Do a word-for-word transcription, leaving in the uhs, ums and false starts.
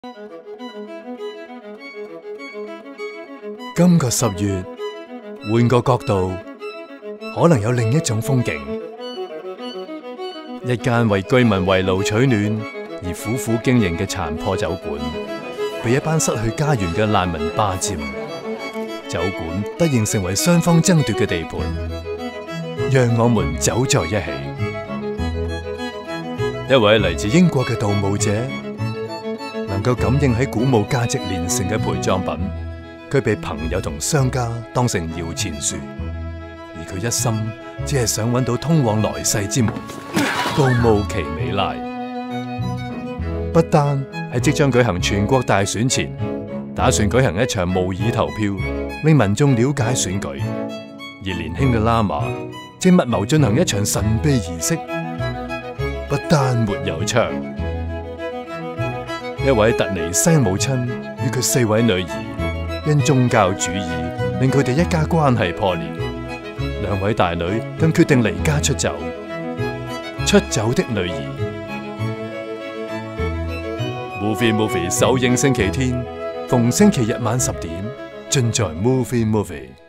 今個十月，換個角度，可能有另一種風景。一間為居民圍爐取暖而苦苦經營嘅殘破酒館，被一班失去家園嘅難民霸佔。酒館突然成為雙方爭奪嘅地盤，讓我們走在一起。一位嚟自英國嘅盜墓者，能夠感應喺古墓價值連城嘅陪葬品，佢被朋友同商家當成搖錢樹，而佢一心只係想揾到通往來世之門——盜墓奇美拉。不單喺即將舉行全國大選前，打算舉行一場模擬投票，令民眾了解選舉，而年輕嘅喇嘛正密謀進行一場神秘儀式。不單沒有槍，一位突尼西母親與佢四位女兒，因宗教主義令佢哋一家關係破裂。兩位大女更決定離家出走。出走的女兒 ，Movie Movie 首映星期天，逢星期日晚十點，盡在 Movie Movie。